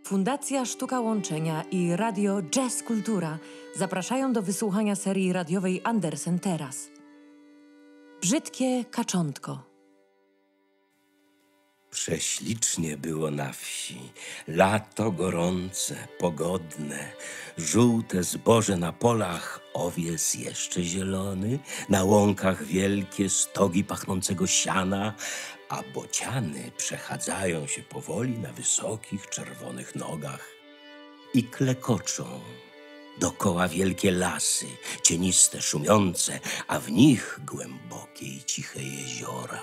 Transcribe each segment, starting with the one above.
Fundacja Sztuka Łączenia i Radio Jazz Kultura zapraszają do wysłuchania serii radiowej Andersen Teraz. Brzydkie kaczątko. Prześlicznie było na wsi. Lato gorące, pogodne, żółte zboże na polach, owies jeszcze zielony, na łąkach wielkie stogi pachnącego siana, a bociany przechadzają się powoli na wysokich, czerwonych nogach i klekoczą. Dokoła wielkie lasy, cieniste, szumiące, a w nich głębokie i ciche jeziora.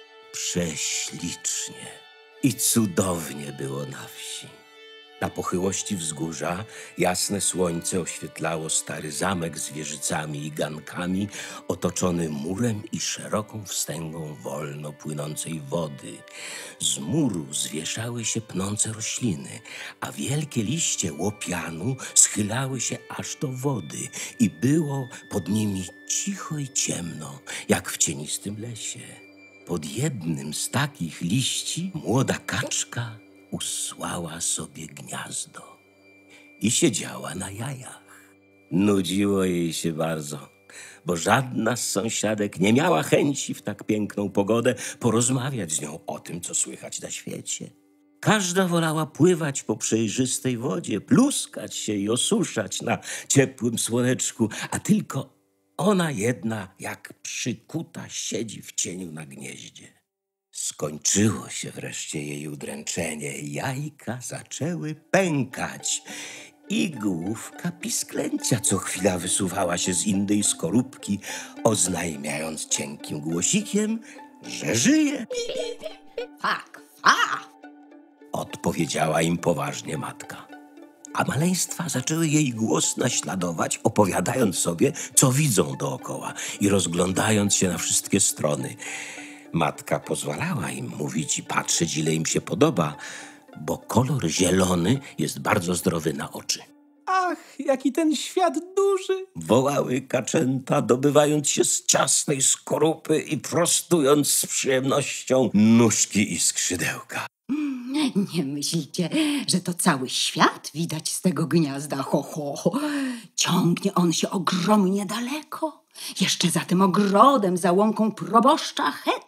Prześlicznie i cudownie było na wsi. Na pochyłości wzgórza jasne słońce oświetlało stary zamek z wieżycami i gankami, otoczony murem i szeroką wstęgą wolno płynącej wody. Z muru zwieszały się pnące rośliny, a wielkie liście łopianu schylały się aż do wody i było pod nimi cicho i ciemno, jak w cienistym lesie. Pod jednym z takich liści młoda kaczka usłała sobie gniazdo i siedziała na jajach. Nudziło jej się bardzo, bo żadna z sąsiadek nie miała chęci w tak piękną pogodę porozmawiać z nią o tym, co słychać na świecie. Każda wolała pływać po przejrzystej wodzie, pluskać się i osuszać na ciepłym słoneczku, a tylko ona jedna, jak przykuta, siedzi w cieniu na gnieździe. Skończyło się wreszcie jej udręczenie. Jajka zaczęły pękać i główka pisklęcia co chwila wysuwała się z innej skorupki, oznajmiając cienkim głosikiem, że żyje. Tak, fa! Odpowiedziała im poważnie matka. A maleństwa zaczęły jej głos naśladować, opowiadając sobie, co widzą dookoła i rozglądając się na wszystkie strony. Matka pozwalała im mówić i patrzeć, ile im się podoba, bo kolor zielony jest bardzo zdrowy na oczy. Ach, jaki ten świat duży! Wołały kaczęta, dobywając się z ciasnej skorupy i prostując z przyjemnością nóżki i skrzydełka. Nie myślicie, że to cały świat widać z tego gniazda? Ho, ho. Ciągnie on się ogromnie daleko. Jeszcze za tym ogrodem, za łąką proboszcza, het.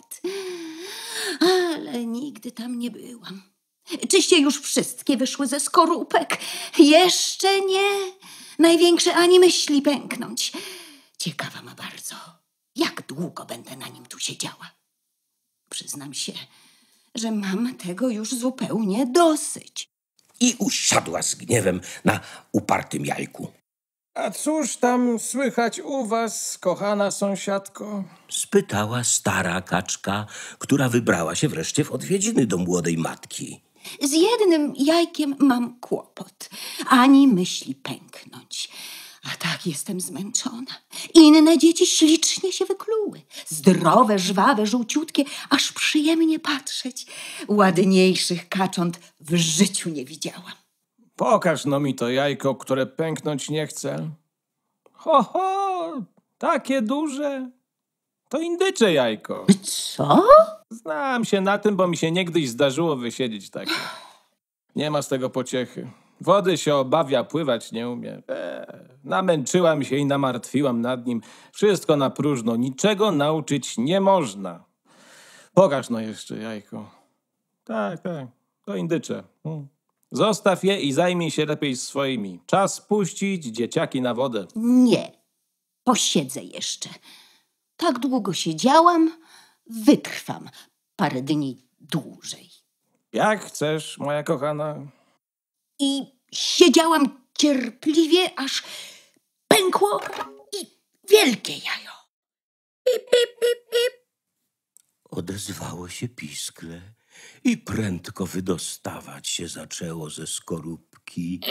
Ale nigdy tam nie byłam. Czyście już wszystkie wyszły ze skorupek? Jeszcze nie. Największy ani myśli pęknąć. Ciekawa ma bardzo, jak długo będę na nim tu siedziała. Przyznam się, że mam tego już zupełnie dosyć. I usiadła z gniewem na upartym jajku. A cóż tam słychać u was, kochana sąsiadko? Spytała stara kaczka, która wybrała się wreszcie w odwiedziny do młodej matki. Z jednym jajkiem mam kłopot. Ani myśli pęknąć. A tak jestem zmęczona. Inne dzieci ślicznie się wykluły. Zdrowe, żwawe, żółciutkie, aż przyjemnie patrzeć. Ładniejszych kacząt w życiu nie widziałam. Pokaż no mi to jajko, które pęknąć nie chce. Ho, takie duże. To indycze jajko. Co? Znam się na tym, bo mi się niegdyś zdarzyło wysiedzieć takie. Nie ma z tego pociechy. Wody się obawia, pływać nie umie. Namęczyłam się i namartwiłam nad nim. Wszystko na próżno. Niczego nauczyć nie można. Pokaż no jeszcze jajko. Tak, to indycze. Zostaw je i zajmij się lepiej swoimi. Czas puścić dzieciaki na wodę. Nie. Posiedzę jeszcze. Tak długo siedziałam, wytrwam parę dni dłużej. Jak chcesz, moja kochana. I siedziałam cierpliwie, aż pękło i wielkie jajo. Pip, pip, pip, pip. Odezwało się piskle i prędko wydostawać się zaczęło ze skorupki.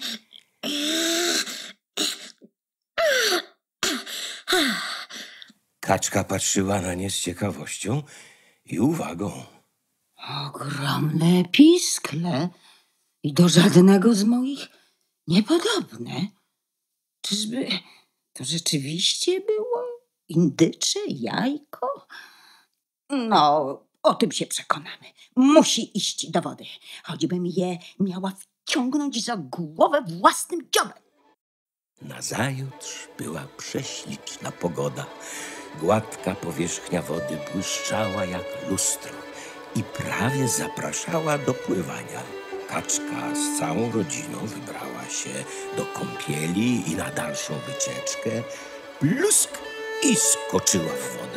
Kaczka patrzyła na nie z ciekawością i uwagą. Ogromne piskle i do żadnego z moich niepodobne. Czyżby to rzeczywiście było indycze jajko? No, O tym się przekonamy. Musi iść do wody, choćbym je miała wciągnąć za głowę własnym dziobem. Nazajutrz była prześliczna pogoda. Gładka powierzchnia wody błyszczała jak lustro i prawie zapraszała do pływania. Kaczka z całą rodziną wybrała się do kąpieli i na dalszą wycieczkę. Plusk i skoczyła w wodę.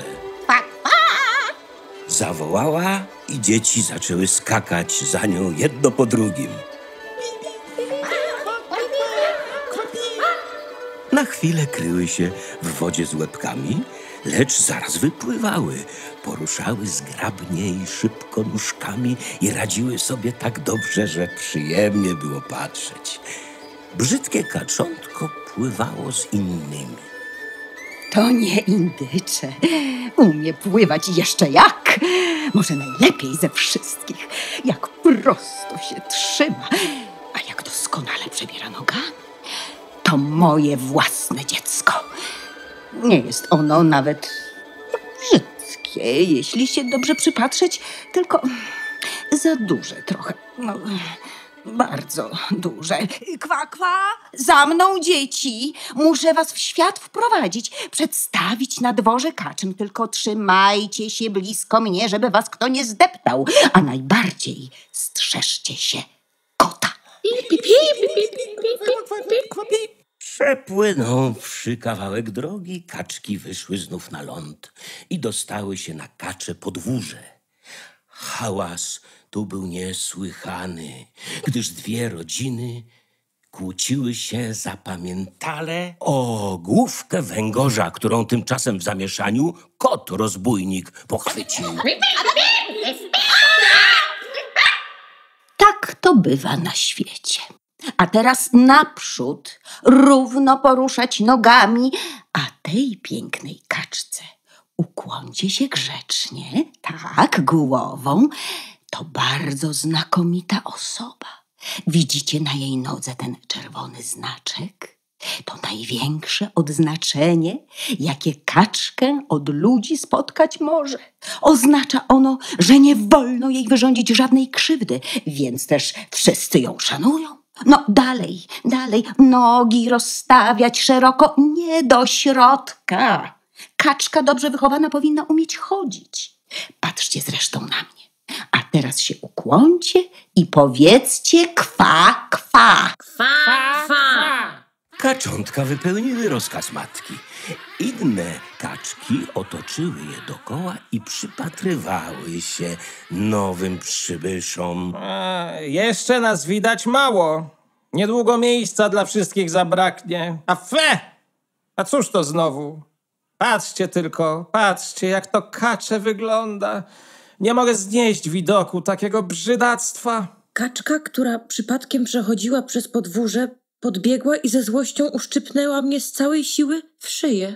Zawołała i dzieci zaczęły skakać za nią jedno po drugim. Na chwilę kryły się w wodzie z łebkami, lecz zaraz wypływały. Poruszały zgrabnie i szybko nóżkami i radziły sobie tak dobrze, że przyjemnie było patrzeć. Brzydkie kaczątko pływało z innymi. To nie indycze. Umie pływać jeszcze jak. Może najlepiej ze wszystkich. Jak prosto się trzyma, a jak doskonale przebiera nogami. To moje własne dziecko. Nie jest ono nawet brzydkie, jeśli się dobrze przypatrzeć, tylko za duże trochę. No, bardzo duże. Kwa, kwa! Za mną, dzieci! Muszę was w świat wprowadzić, przedstawić na dworze kaczym. Tylko trzymajcie się blisko mnie, żeby was kto nie zdeptał. A najbardziej strzeżcie się kota. Przepłynąwszy kawałek drogi, kaczki wyszły znów na ląd i dostały się na kacze podwórze. Hałas tu był niesłychany, gdyż dwie rodziny kłóciły się zapamiętale o główkę węgorza, którą tymczasem w zamieszaniu kot rozbójnik pochwycił. Tak to bywa na świecie. A teraz naprzód, równo poruszać nogami, a tej pięknej kaczce ukłońcie się grzecznie, tak, głową. To bardzo znakomita osoba. Widzicie na jej nodze ten czerwony znaczek? To największe odznaczenie, jakie kaczkę od ludzi spotkać może. Oznacza ono, że nie wolno jej wyrządzić żadnej krzywdy, więc też wszyscy ją szanują. No dalej, nogi rozstawiać szeroko, nie do środka. Kaczka dobrze wychowana powinna umieć chodzić. Patrzcie zresztą na mnie. A teraz się ukłońcie i powiedzcie kwa, kwa. Kaczątka wypełniły rozkaz matki. Inne kaczki otoczyły je dokoła i przypatrywały się nowym przybyszom. Jeszcze nas widać mało. Niedługo miejsca dla wszystkich zabraknie. A fe! A cóż to znowu? Patrzcie tylko, patrzcie, jak to kacze wygląda. Nie mogę znieść widoku takiego brzydactwa. Kaczka, która przypadkiem przechodziła przez podwórze, podbiegła i ze złością uszczypnęła mnie z całej siły w szyję.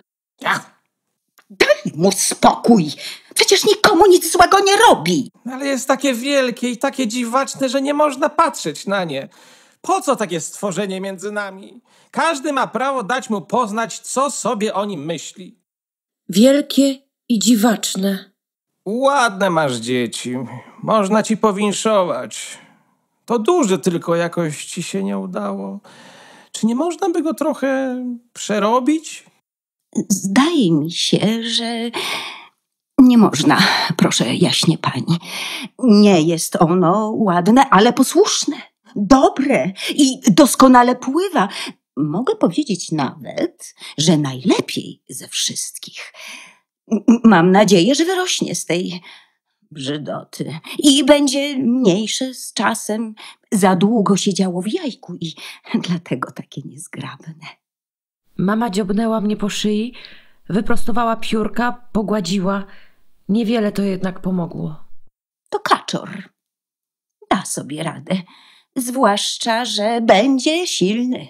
Daj mu spokój! Przecież nikomu nic złego nie robi. Ale jest takie wielkie i takie dziwaczne, że nie można patrzeć na nie. Po co takie stworzenie między nami? Każdy ma prawo dać mu poznać, co sobie o nim myśli. Wielkie i dziwaczne. Ładne masz dzieci. Można ci powinszować. To duży, tylko jakoś ci się nie udało. Czy nie można by go trochę przerobić? Zdaje mi się, że nie można, proszę jaśnie pani. Nie jest ono ładne, ale posłuszne, dobre i doskonale pływa. Mogę powiedzieć nawet, że najlepiej ze wszystkich. Mam nadzieję, że wyrośnie z tej brzydoty i będzie mniejsze z czasem. Za długo siedziało w jajku i dlatego takie niezgrabne. Mama dziobnęła mnie po szyi, wyprostowała piórka, pogładziła. Niewiele to jednak pomogło. To kaczor. Da sobie radę. Zwłaszcza, że będzie silny.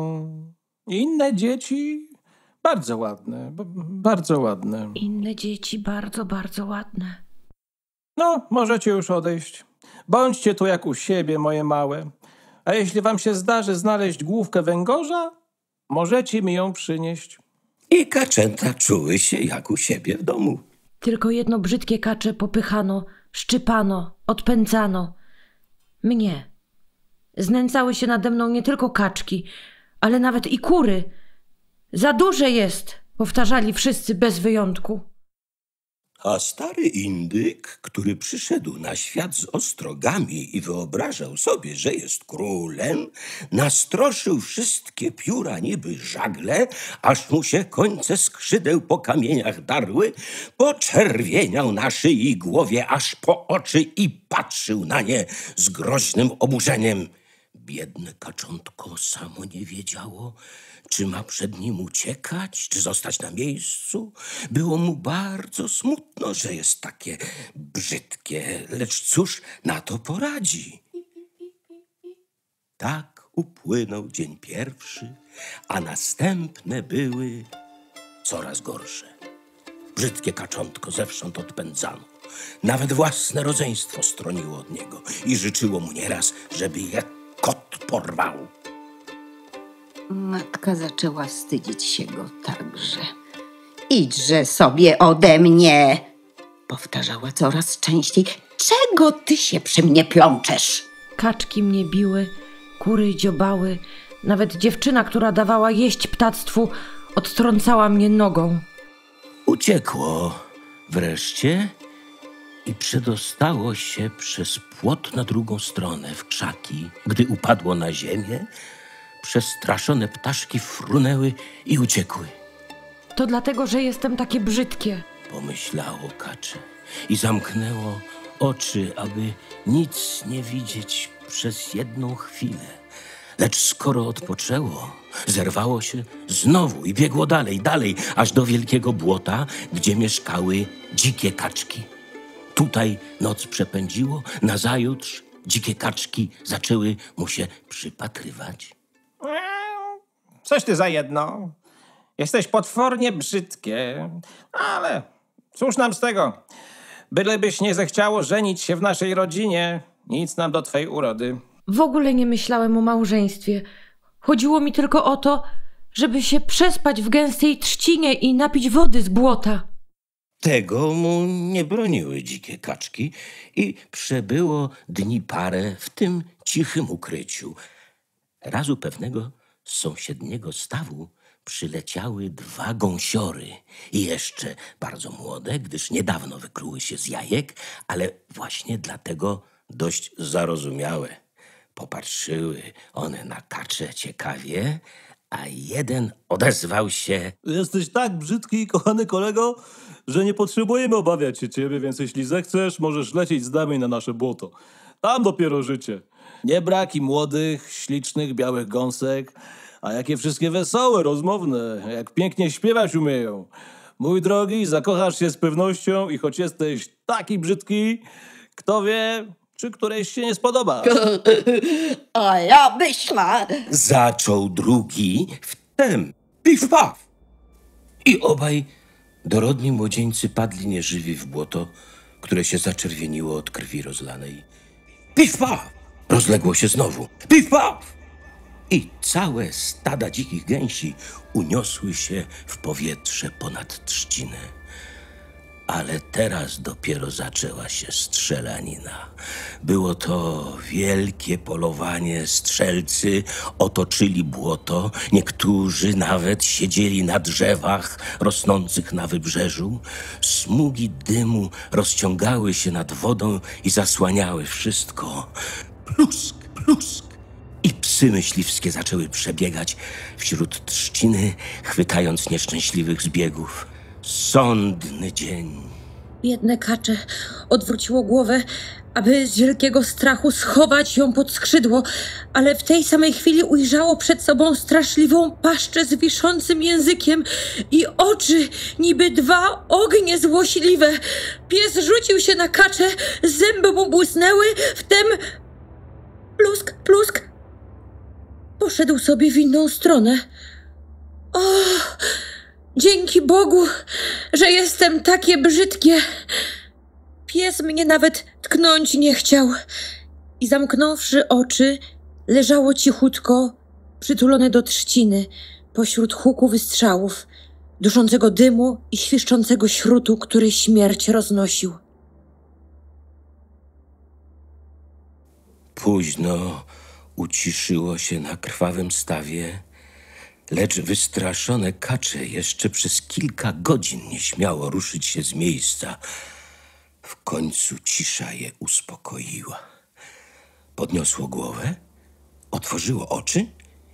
Inne dzieci bardzo ładne, bardzo ładne. Inne dzieci bardzo, bardzo ładne. No, możecie już odejść. Bądźcie tu jak u siebie, moje małe. A jeśli wam się zdarzy znaleźć główkę węgorza, możecie mi ją przynieść. I kaczęta czuły się jak u siebie w domu. Tylko jedno brzydkie kacze popychano, szczypano, odpędzano. Mnie. Znęcały się nade mną nie tylko kaczki, ale nawet i kury. Za duże jest, powtarzali wszyscy bez wyjątku. A stary indyk, który przyszedł na świat z ostrogami i wyobrażał sobie, że jest królem, nastroszył wszystkie pióra niby żagle, aż mu się końce skrzydeł po kamieniach darły, poczerwieniał na szyi i głowie aż po oczy i patrzył na nie z groźnym oburzeniem. Biedne kaczątko samo nie wiedziało, czy ma przed nim uciekać, czy zostać na miejscu. Było mu bardzo smutno, że jest takie brzydkie, lecz cóż na to poradzi? Tak upłynął dzień pierwszy, a następne były coraz gorsze. Brzydkie kaczątko zewsząd odpędzano. Nawet własne rodzeństwo stroniło od niego i życzyło mu nieraz, żeby je kot porwał. Matka zaczęła wstydzić się go także. Idźże sobie ode mnie, powtarzała coraz częściej. Czego ty się przy mnie plączesz? Kaczki mnie biły, kury dziobały. Nawet dziewczyna, która dawała jeść ptactwu, odtrącała mnie nogą. Uciekło wreszcie i przedostało się przez płot na drugą stronę w krzaki. Gdy upadło na ziemię, przestraszone ptaszki frunęły i uciekły. To dlatego, że jestem takie brzydkie. Pomyślało kacze i zamknęło oczy, aby nic nie widzieć przez jedną chwilę. Lecz skoro odpoczęło, zerwało się znowu i biegło dalej, aż do wielkiego błota, gdzie mieszkały dzikie kaczki. Tutaj noc przepędziło, nazajutrz dzikie kaczki zaczęły mu się przypatrywać. Coś ty za jedno. Jesteś potwornie brzydkie, ale cóż nam z tego? Bylebyś nie zechciało żenić się w naszej rodzinie, nic nam do twej urody. W ogóle nie myślałem o małżeństwie. Chodziło mi tylko o to, żeby się przespać w gęstej trzcinie i napić wody z błota. Tego mu nie broniły dzikie kaczki i przebyło dni parę w tym cichym ukryciu. Razu pewnego z sąsiedniego stawu przyleciały 2 gąsiory i jeszcze bardzo młode, gdyż niedawno wykluły się z jajek, ale właśnie dlatego dość zarozumiałe. Popatrzyły one na kaczę ciekawie, a jeden odezwał się: Jesteś tak brzydki, kochany kolego, że nie potrzebujemy obawiać się ciebie, więc jeśli zechcesz, możesz lecieć z nami na nasze błoto. Tam dopiero życie. Nie braki młodych, ślicznych, białych gąsek, a jakie wszystkie wesołe, rozmowne, jak pięknie śpiewać umieją. Mój drogi, zakochasz się z pewnością i choć jesteś taki brzydki, kto wie, czy którejś się nie spodoba. A ja myślę. Zaczął drugi, wtem pif paf. I obaj dorodni młodzieńcy padli nieżywi w błoto, które się zaczerwieniło od krwi rozlanej. Pif paf! Rozległo się znowu. Pif paf! I całe stada dzikich gęsi uniosły się w powietrze ponad trzcinę. Ale teraz dopiero zaczęła się strzelanina. Było to wielkie polowanie. Strzelcy otoczyli błoto. Niektórzy nawet siedzieli na drzewach rosnących na wybrzeżu. Smugi dymu rozciągały się nad wodą i zasłaniały wszystko. Plusk, plusk. I psy myśliwskie zaczęły przebiegać wśród trzciny, chwytając nieszczęśliwych zbiegów. Sądny dzień. Biedne kacze odwróciło głowę, aby z wielkiego strachu schować ją pod skrzydło, ale w tej samej chwili ujrzało przed sobą straszliwą paszczę z wiszącym językiem i oczy, niby 2 ognie złośliwe. Pies rzucił się na kaczę, zęby mu błysnęły, wtem plusk, plusk. Poszedł sobie w inną stronę. O! Dzięki Bogu, że jestem takie brzydkie. Pies mnie nawet tknąć nie chciał i zamknąwszy oczy, leżało cichutko, przytulone do trzciny, pośród huku wystrzałów, duszącego dymu i świszczącego śrutu, który śmierć roznosił. Późno uciszyło się na krwawym stawie, lecz wystraszone kacze jeszcze przez kilka godzin nie śmiało ruszyć się z miejsca. W końcu cisza je uspokoiła. Podniosło głowę, otworzyło oczy,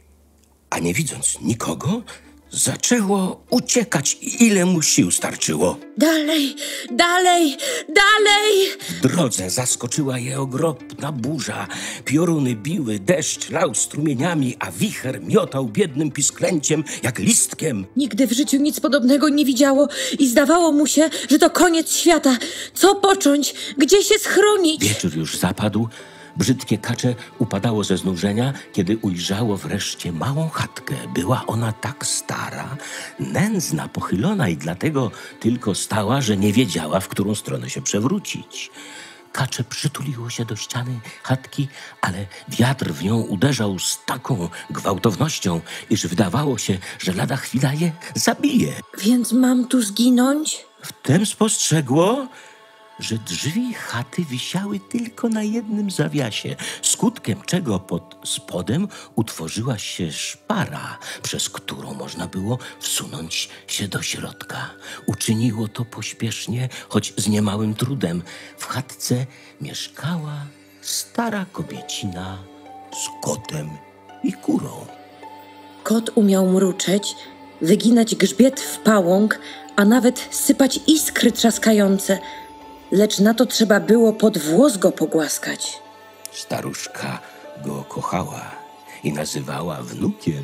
a nie widząc nikogo, zaczęło uciekać, ile mu sił starczyło. Dalej, dalej, dalej! W drodze zaskoczyła je ogromna burza. Pioruny biły, deszcz lał strumieniami, a wicher miotał biednym pisklęciem jak listkiem. Nigdy w życiu nic podobnego nie widziało i zdawało mu się, że to koniec świata. Co począć? Gdzie się schronić? Wieczór już zapadł. Brzydkie kacze upadało ze znużenia, kiedy ujrzało wreszcie małą chatkę. Była ona tak stara, nędzna, pochylona i dlatego tylko stała, że nie wiedziała, w którą stronę się przewrócić. Kacze przytuliło się do ściany chatki, ale wiatr w nią uderzał z taką gwałtownością, iż wydawało się, że lada chwila je zabije. Więc mam tu zginąć? Wtem spostrzegło, że drzwi chaty wisiały tylko na jednym zawiasie, skutkiem czego pod spodem utworzyła się szpara, przez którą można było wsunąć się do środka. Uczyniło to pośpiesznie, choć z niemałym trudem. W chatce mieszkała stara kobiecina z kotem i kurą. Kot umiał mruczeć, wyginać grzbiet w pałąk, a nawet sypać iskry trzaskające, lecz na to trzeba było pod włos go pogłaskać. Staruszka go kochała i nazywała wnukiem.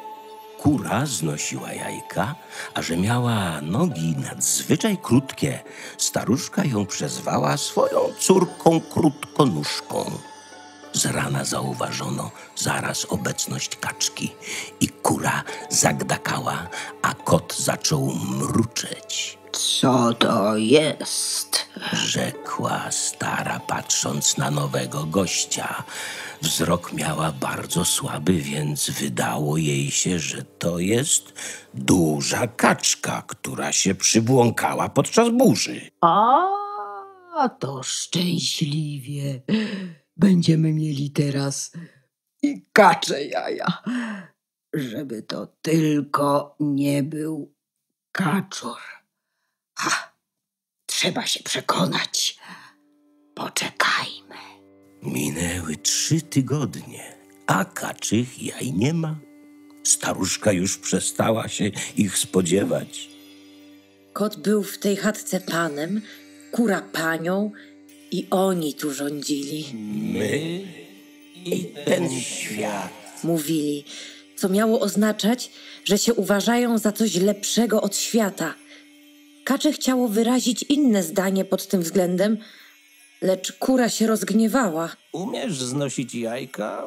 Kura znosiła jajka, a że miała nogi nadzwyczaj krótkie, staruszka ją przezwała swoją córką krótkonóżką. Z rana zauważono zaraz obecność kaczki i kura zagdakała, a kot zaczął mruczeć. Co to jest? Rzekła stara, patrząc na nowego gościa. Wzrok miała bardzo słaby, więc wydało jej się, że to jest duża kaczka, która się przybłąkała podczas burzy. A to szczęśliwie. Będziemy mieli teraz i kacze jaja. Żeby to tylko nie był kaczor. Trzeba się przekonać. Poczekajmy. Minęły 3 tygodnie, a kaczych jaj nie ma. Staruszka już przestała się ich spodziewać. Kot był w tej chatce panem, kura panią i oni tu rządzili. My i ten świat. Mówili, co miało oznaczać, że się uważają za coś lepszego od świata. Kacze chciało wyrazić inne zdanie pod tym względem, lecz kura się rozgniewała. Umiesz znosić jajka?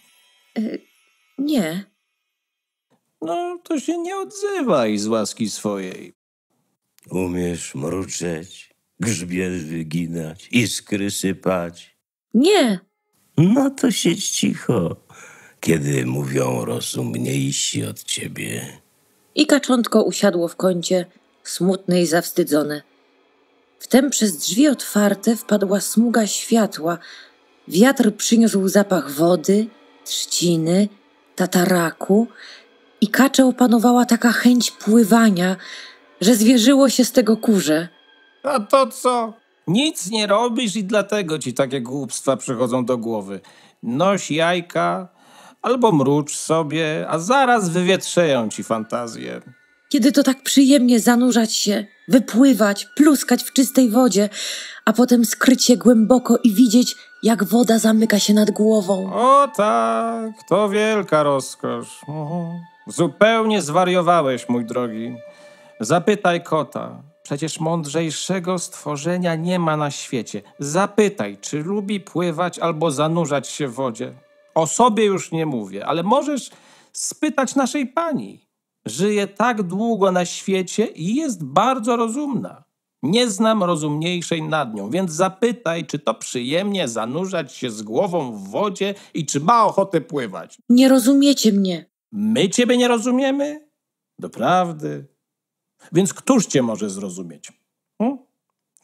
Nie, No, to się nie odzywaj z łaski swojej. Umiesz mruczeć, grzbiet wyginać, iskry sypać. nie. No to siedź cicho, kiedy mówią rozumniejsi od ciebie. I kaczątko usiadło w kącie, smutne i zawstydzone. Wtem przez drzwi otwarte wpadła smuga światła. Wiatr przyniósł zapach wody, trzciny, tataraku i kacze opanowała taka chęć pływania, że zwierzyło się z tego kurze. A to co? Nic nie robisz i dlatego ci takie głupstwa przychodzą do głowy. Noś jajka albo mrucz sobie, a zaraz wywietrzeją ci fantazję. Kiedy to tak przyjemnie zanurzać się, wypływać, pluskać w czystej wodzie, a potem skryć się głęboko i widzieć, jak woda zamyka się nad głową. O tak, to wielka rozkosz. Zupełnie zwariowałeś, mój drogi. Zapytaj kota. Przecież mądrzejszego stworzenia nie ma na świecie. Zapytaj, czy lubi pływać albo zanurzać się w wodzie. O sobie już nie mówię, ale możesz spytać naszej pani. Żyje tak długo na świecie i jest bardzo rozumna. Nie znam rozumniejszej nad nią, więc zapytaj, czy to przyjemnie zanurzać się z głową w wodzie i czy ma ochotę pływać. Nie rozumiecie mnie. My ciebie nie rozumiemy? Doprawdy. Więc któż cię może zrozumieć?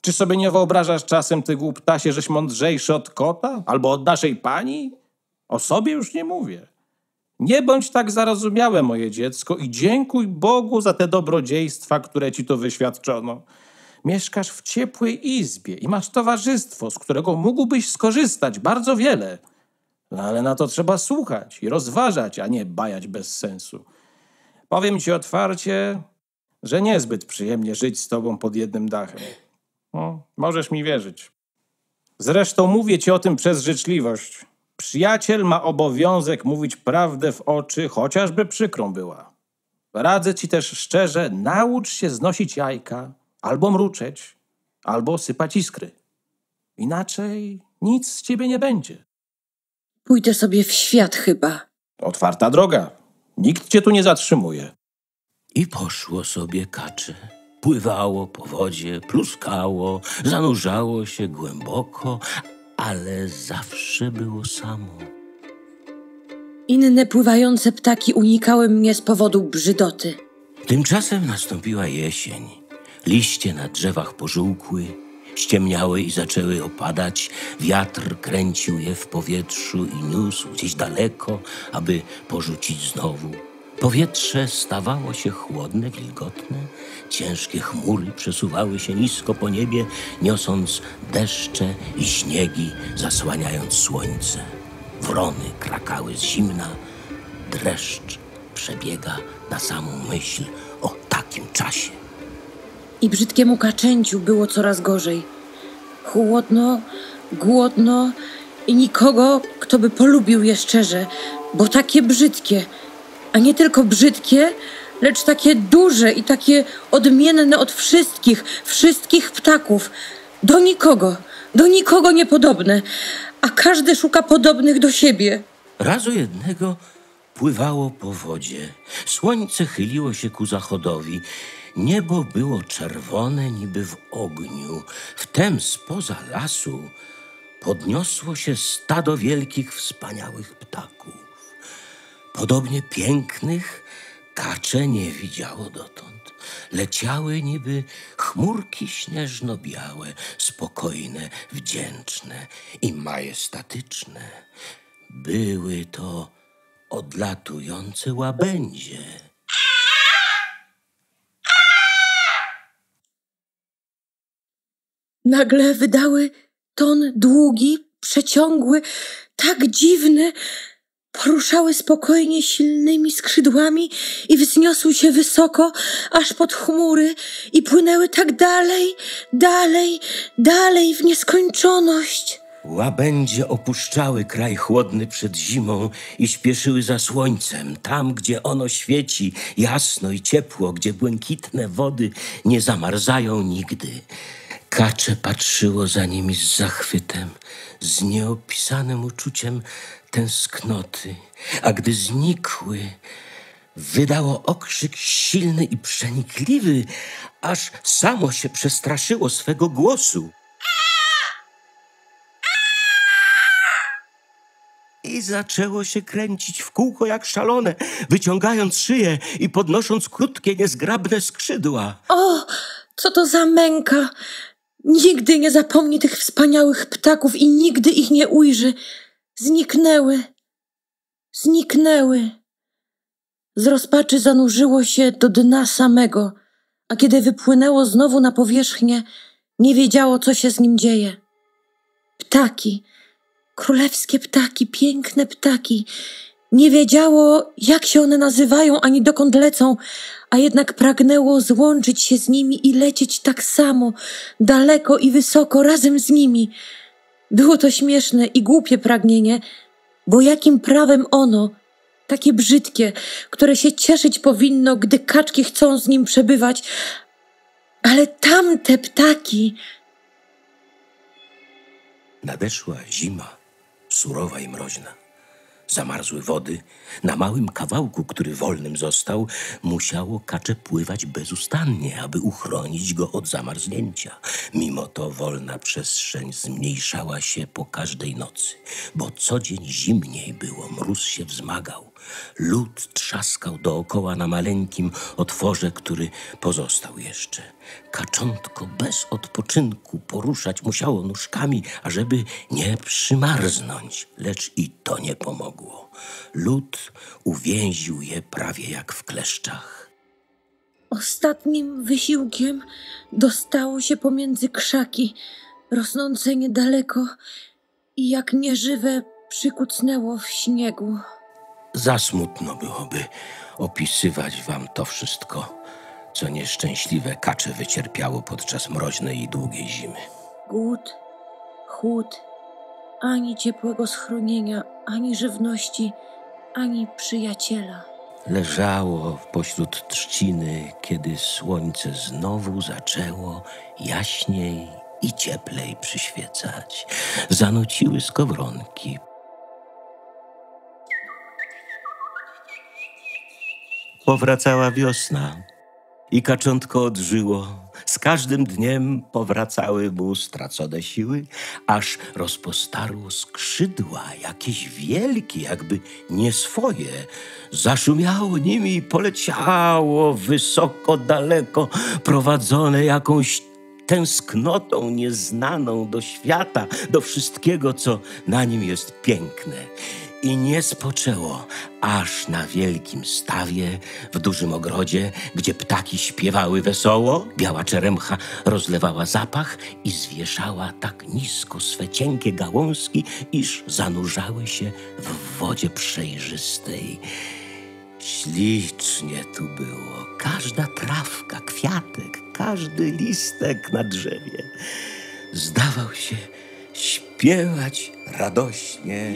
Czy sobie nie wyobrażasz czasem, ty głuptasie, żeś mądrzejszy od kota? Albo od naszej pani? O sobie już nie mówię. Nie bądź tak zarozumiałe, moje dziecko, i dziękuj Bogu za te dobrodziejstwa, które ci tu wyświadczono. Mieszkasz w ciepłej izbie i masz towarzystwo, z którego mógłbyś skorzystać bardzo wiele. No ale na to trzeba słuchać i rozważać, a nie bajać bez sensu. Powiem ci otwarcie, że niezbyt przyjemnie żyć z tobą pod jednym dachem. No, możesz mi wierzyć. Zresztą mówię ci o tym przez życzliwość. Przyjaciel ma obowiązek mówić prawdę w oczy, chociażby przykrą była. Radzę ci też szczerze, naucz się znosić jajka, albo mruczeć, albo sypać iskry. Inaczej nic z ciebie nie będzie. Pójdę sobie w świat chyba. Otwarta droga. Nikt cię tu nie zatrzymuje. I poszło sobie kacze. Pływało po wodzie, pluskało, zanurzało się głęboko, ale zawsze było samo. Inne pływające ptaki unikały mnie z powodu brzydoty. Tymczasem nastąpiła jesień. Liście na drzewach pożółkły, ściemniały i zaczęły opadać. Wiatr kręcił je w powietrzu i niósł gdzieś daleko, aby porzucić znowu. Powietrze stawało się chłodne, wilgotne. Ciężkie chmury przesuwały się nisko po niebie, niosąc deszcze i śniegi, zasłaniając słońce. Wrony krakały z zimna. Dreszcz przebiega na samą myśl o takim czasie. I brzydkiemu kaczęciu było coraz gorzej. Chłodno, głodno i nikogo, kto by polubił je szczerze, bo takie brzydkie, a nie tylko brzydkie, lecz takie duże i takie odmienne od wszystkich ptaków. Do nikogo niepodobne, a każdy szuka podobnych do siebie. Razu jednego pływało po wodzie. Słońce chyliło się ku zachodowi. Niebo było czerwone, niby w ogniu. Wtem spoza lasu podniosło się stado wielkich, wspaniałych ptaków. Podobnie pięknych kacze nie widziało dotąd. Leciały niby chmurki śnieżno-białe, spokojne, wdzięczne i majestatyczne. Były to odlatujące łabędzie. Nagle wydały ton długi, przeciągły, tak dziwny. Poruszały spokojnie silnymi skrzydłami i wzniosły się wysoko, aż pod chmury i płynęły tak dalej w nieskończoność. Łabędzie opuszczały kraj chłodny przed zimą i śpieszyły za słońcem, tam, gdzie ono świeci jasno i ciepło, gdzie błękitne wody nie zamarzają nigdy. Kacze patrzyło za nimi z zachwytem, z nieopisanym uczuciem tęsknoty, a gdy znikły, wydało okrzyk silny i przenikliwy, aż samo się przestraszyło swego głosu. I zaczęło się kręcić w kółko jak szalone, wyciągając szyję i podnosząc krótkie, niezgrabne skrzydła. O, co to za męka! Nigdy nie zapomni tych wspaniałych ptaków i nigdy ich nie ujrzy. Zniknęły. Z rozpaczy zanurzyło się do dna samego, a kiedy wypłynęło znowu na powierzchnię, nie wiedziało, co się z nim dzieje. Ptaki, królewskie ptaki, piękne ptaki. Nie wiedziało, jak się one nazywają, ani dokąd lecą, a jednak pragnęło złączyć się z nimi i lecieć tak samo, daleko i wysoko razem z nimi. Było to śmieszne i głupie pragnienie, bo jakim prawem ono, takie brzydkie, które się cieszyć powinno, gdy kaczki chcą z nim przebywać, ale tamte ptaki... Nadeszła zima, surowa i mroźna. Zamarzły wody. Na małym kawałku, który wolnym został, musiało kacze pływać bezustannie, aby uchronić go od zamarznięcia. Mimo to wolna przestrzeń zmniejszała się po każdej nocy, bo co dzień zimniej było, mróz się wzmagał. Lód trzaskał dookoła na maleńkim otworze, który pozostał jeszcze. Kaczątko bez odpoczynku poruszać musiało nóżkami, ażeby nie przymarznąć, lecz i to nie pomogło. Lód uwięził je prawie jak w kleszczach. Ostatnim wysiłkiem dostało się pomiędzy krzaki, rosnące niedaleko i jak nieżywe przykucnęło w śniegu. Za smutno byłoby opisywać wam to wszystko, co nieszczęśliwe kacze wycierpiało podczas mroźnej i długiej zimy. Głód, chłód, ani ciepłego schronienia, ani żywności, ani przyjaciela. Leżało pośród trzciny, kiedy słońce znowu zaczęło jaśniej i cieplej przyświecać. Zanuciły skowronki. Powracała wiosna i kaczątko odżyło. Z każdym dniem powracały mu stracone siły, aż rozpostarło skrzydła, jakieś wielkie, jakby nie swoje. Zaszumiało nimi i poleciało wysoko, daleko, prowadzone jakąś tęsknotą nieznaną do świata, do wszystkiego, co na nim jest piękne. I nie spoczęło aż na wielkim stawie, w dużym ogrodzie, gdzie ptaki śpiewały wesoło, biała czeremcha rozlewała zapach i zwieszała tak nisko swe cienkie gałązki, iż zanurzały się w wodzie przejrzystej. Ślicznie tu było. Każda trawka, kwiatek, każdy listek na drzewie zdawał się śpiewać radośnie.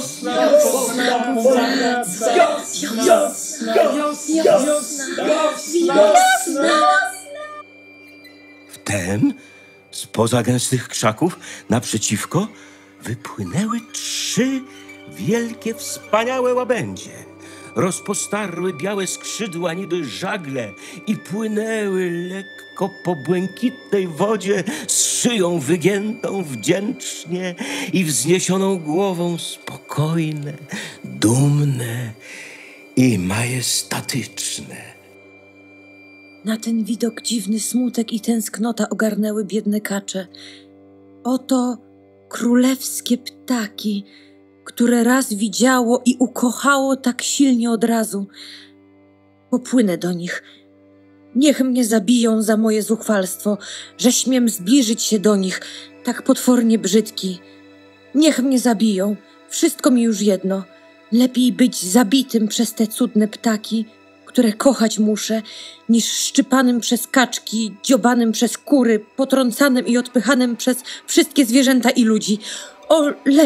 Wtem spoza gęstych krzaków naprzeciwko wypłynęły 3 wielkie, wspaniałe łabędzie. Rozpostarły białe skrzydła niby żagle i płynęły lekko po błękitnej wodzie z szyją wygiętą wdzięcznie i wzniesioną głową, spokojne, dumne i majestatyczne. Na ten widok dziwny smutek i tęsknota ogarnęły biedne kacze. Oto królewskie ptaki, które raz widziało i ukochało tak silnie od razu. Popłynę do nich. Niech mnie zabiją za moje zuchwalstwo, że śmiem zbliżyć się do nich, tak potwornie brzydki. Niech mnie zabiją, wszystko mi już jedno. Lepiej być zabitym przez te cudne ptaki, które kochać muszę, niż szczypanym przez kaczki, dziobanym przez kury, potrącanym i odpychanym przez wszystkie zwierzęta i ludzi. O,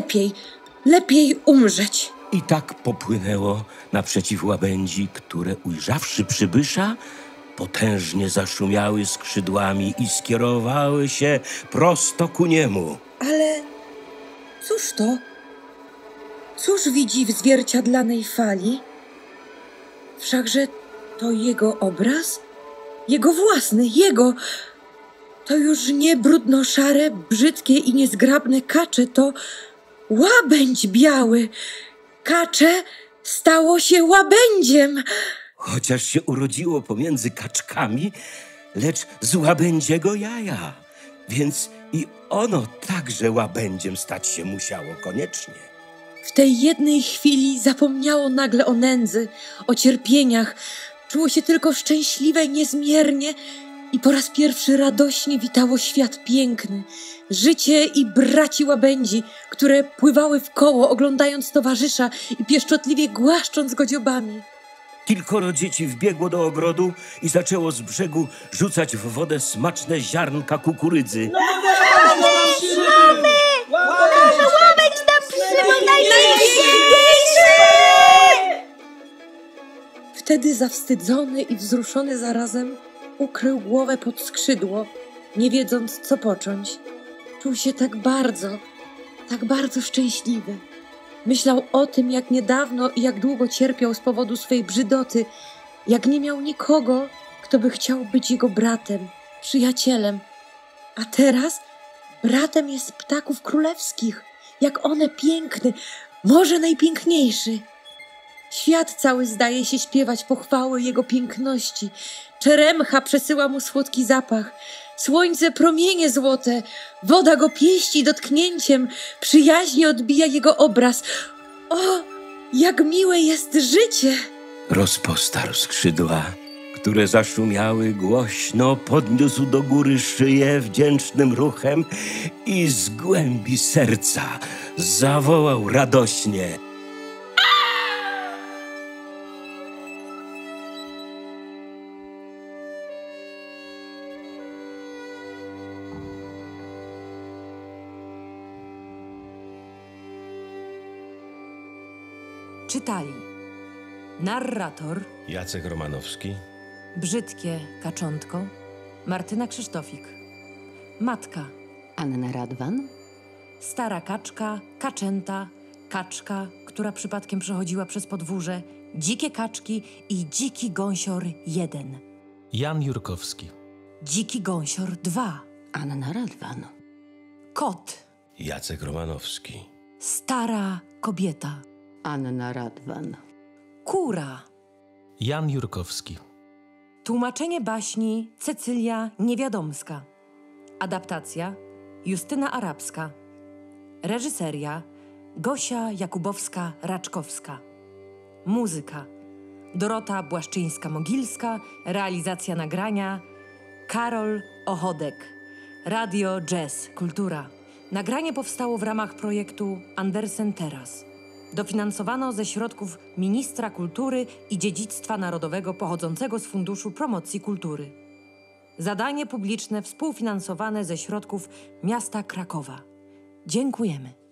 lepiej umrzeć. I tak popłynęło naprzeciw łabędzi, które ujrzawszy przybysza, potężnie zaszumiały skrzydłami i skierowały się prosto ku niemu. Ale cóż to? Cóż widzi w zwierciadlanej fali? Wszakże to jego obraz? Jego własny, jego! To już nie brudno-szare, brzydkie i niezgrabne kacze, to łabędź biały. Kacze stało się łabędziem. Chociaż się urodziło pomiędzy kaczkami, lecz z łabędziego jaja, więc i ono także łabędziem stać się musiało koniecznie. W tej jednej chwili zapomniało nagle o nędzy, o cierpieniach. Czuło się tylko szczęśliwe niezmiernie i po raz pierwszy radośnie witało świat piękny, życie i braci łabędzi, które pływały w koło, oglądając towarzysza i pieszczotliwie głaszcząc go dziobami. Kilkoro dzieci wbiegło do ogrodu i zaczęło z brzegu rzucać w wodę smaczne ziarnka kukurydzy. Łabędź nam przybył najpiękniejszy! Wtedy zawstydzony i wzruszony zarazem ukrył głowę pod skrzydło, nie wiedząc co począć. Czuł się tak bardzo szczęśliwy. Myślał o tym, jak niedawno i jak długo cierpiał z powodu swej brzydoty, jak nie miał nikogo, kto by chciał być jego bratem, przyjacielem. A teraz bratem jest ptaków królewskich, jak one piękny, może najpiękniejszy. Świat cały zdaje się śpiewać pochwały jego piękności. Czeremcha przesyła mu słodki zapach. Słońce promienie złote, woda go pieści dotknięciem, przyjaźnie odbija jego obraz. O, jak miłe jest życie! Rozpostarł skrzydła, które zaszumiały głośno, podniósł do góry szyję wdzięcznym ruchem i z głębi serca zawołał radośnie: Czytali narrator Jacek Romanowski, Brzydkie kaczątko Martyna Krzysztofik, matka Anna Radwan, stara kaczka, kaczęta, kaczka, która przypadkiem przechodziła przez podwórze, dzikie kaczki i dziki gąsior 1, Jan Jurkowski, dziki gąsior 2, Anna Radwan, kot, Jacek Romanowski, stara kobieta, Anna Radwan, kura. Jan Jurkowski, Tłumaczenie baśni Cecylia Niewiadomska. Adaptacja Justyna Arabska. Reżyseria Gosia Jakubowska-Raczkowska. Muzyka Dorota Błaszczyńska-Mogilska. Realizacja nagrania Karol Ochodek. Radio Jazz Kultura. Nagranie powstało w ramach projektu Andersen Teraz. Dofinansowano ze środków Ministra Kultury i Dziedzictwa Narodowego pochodzącego z Funduszu Promocji Kultury. Zadanie publiczne współfinansowane ze środków miasta Krakowa. Dziękujemy.